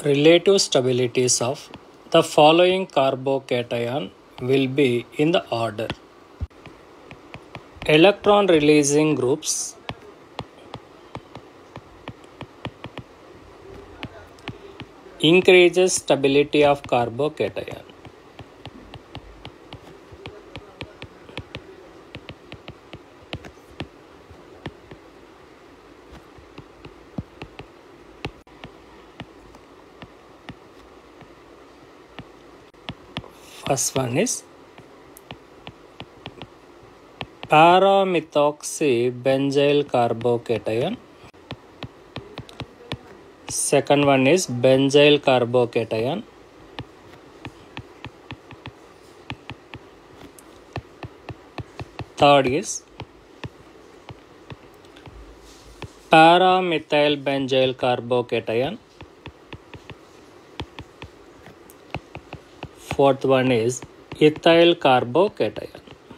Relative stabilities of the following carbocation will be in the order: electron releasing groups, increases stability of carbocation. First one is para-methoxy-benzyl carbocation. Second one is benzyl carbocation. Third is para-methyl benzyl carbocation. Fourth one is ethyl carbocation.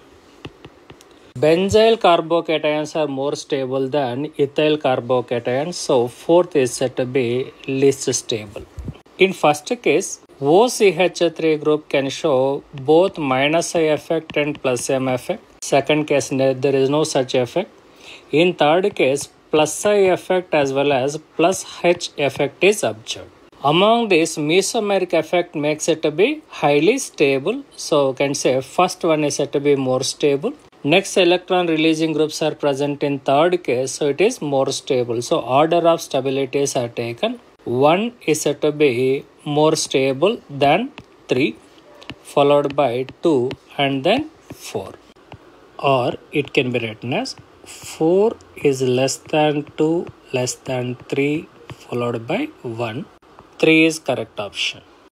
Benzyl carbocations are more stable than ethyl carbocations, so fourth is said to be least stable. In first case, OCH3 group can show both minus I effect and plus M effect. Second case, there is no such effect. In third case, plus I effect as well as plus H effect is observed. Among this, mesomeric effect makes it to be highly stable. So can say first one is said to be more stable. Next, electron releasing groups are present in third case, so it is more stable. So order of stabilities are taken. 1 is said to be more stable than 3, followed by 2 and then 4. Or it can be written as 4 is less than 2, less than 3, followed by 1. 3 is correct option.